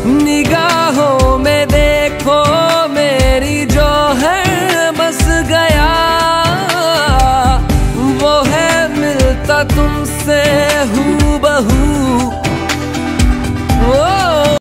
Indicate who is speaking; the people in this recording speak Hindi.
Speaker 1: निगाहों में देखो मेरी जो है बस गया, वो है मिलता तुमसे हूबहू।